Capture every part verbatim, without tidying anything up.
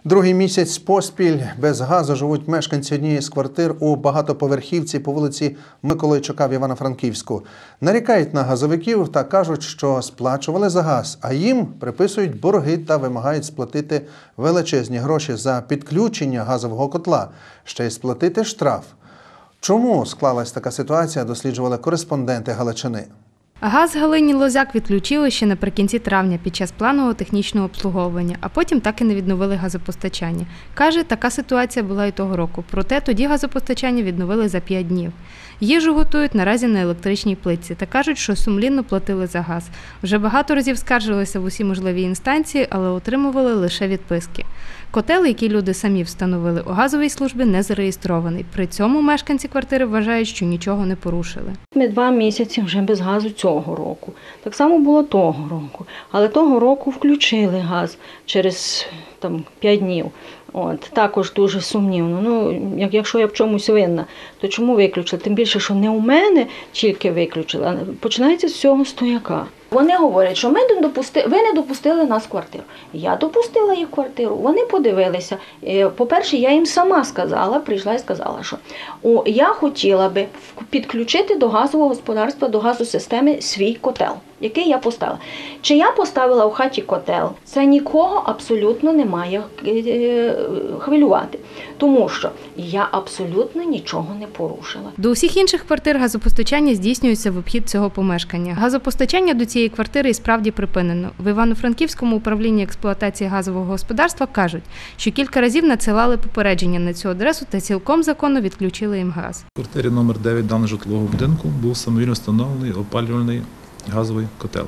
Другий місяць поспіль без газу живуть мешканці однієї з квартир у багатоповерхівці по вулиці Миколайчука в Івано-Франківську. Нарікають на газовиків та кажуть, що сплачували за газ, а їм приписують борги та вимагають сплатити величезні гроші за підключення газового котла, ще й сплатити штраф. Чому склалась така ситуація, досліджували кореспонденти Галичини. Газ Галині Лозяк відключили ще наприкінці травня під час планового технічного обслуговування, а потім так і не відновили газопостачання. Каже, така ситуація була і того року, проте тоді газопостачання відновили за п'ять днів. Їжу готують наразі на електричній плитці та кажуть, що сумлінно платили за газ. Вже багато разів скаржилися в усі можливі інстанції, але отримували лише відписки. Котел, який люди самі встановили, у газовій службі не зареєстрований. При цьому мешканці квартири вважають, що нічого не порушили. Ми два місяці вже без газу цього року. Так само було того року. Але того року включили газ через там, п'ять днів. От, також дуже сумнівно. Ну, як, якщо я в чомусь винна, то чому виключили? Тим більше, що не у мене тільки виключили, а починається з цього стояка. Вони говорять, що ми не допусти... ви не допустили нас в квартиру. Я допустила їх в квартиру, вони подивилися. По-перше, я їм сама сказала, прийшла і сказала, що о, я хотіла би підключити до газового господарства, до газосистеми свій котел, який я поставила. Чи я поставила в хаті котел, це нікого абсолютно не має хвилювати, тому що я абсолютно нічого не порушила. До усіх інших квартир газопостачання здійснюється в обхід цього помешкання. Газопостачання до цієї квартири і справді припинено. В Івано-Франківському управлінні експлуатації газового господарства кажуть, що кілька разів надсилали попередження на цю адресу та цілком законно відключили їм газ. В квартирі номер дев'ять даного житлового будинку був самовільно встановлений опалювальний газовий котел.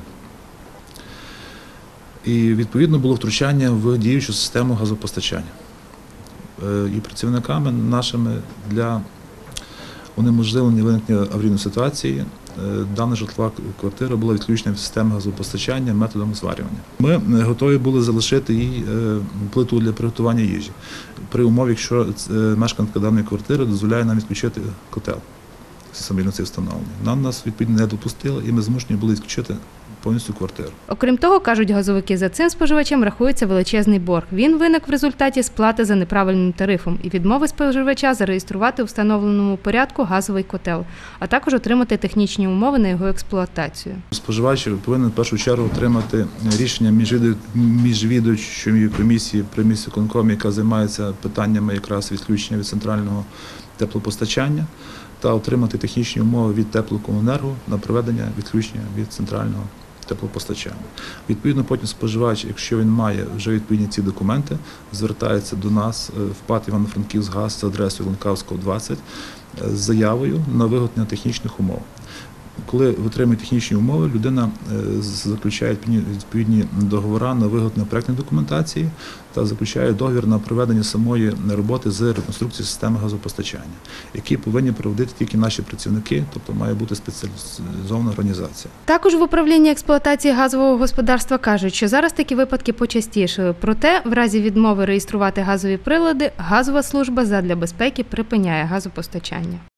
І відповідно було втручання в діючу систему газопостачання. І працівниками нашими для унеможливлення виникнення аварійної ситуації дана житлова квартира була відключена від системи газопостачання методом зварювання. Ми готові були залишити їй плиту для приготування їжі, при умові, якщо мешканка даної квартири дозволяє нам відключити котел. Самовільно це встановлення. Нам нас відповідно не допустили, і ми змушені були відключити повністю квартиру. Окрім того, кажуть газовики, за цим споживачем рахується величезний борг. Він виник в результаті сплати за неправильним тарифом і відмови споживача зареєструвати у встановленому порядку газовий котел, а також отримати технічні умови на його експлуатацію. Споживач повинен в першу чергу отримати рішення міжвідомчої комісії при міськвиконкомі, яка займається питаннями якраз відключення від центрального теплопостачання, та отримати технічні умови від теплокомуненерго на проведення відключення від центрального теплопостачання. Відповідно, потім споживач, якщо він має вже відповідні ці документи, звертається до нас в ПАТ «Івано-Франківськгаз» за адресою Лункавського, двадцять з заявою на виготовлення технічних умов. Коли отримує технічні умови, людина заключає відповідні договори на виготовлення проєктної документації та заключає договір на проведення самої роботи з реконструкції системи газопостачання, які повинні проводити тільки наші працівники, тобто має бути спеціалізована організація. Також в управлінні експлуатації газового господарства кажуть, що зараз такі випадки почастішили. Проте, в разі відмови реєструвати газові прилади, газова служба задля безпеки припиняє газопостачання.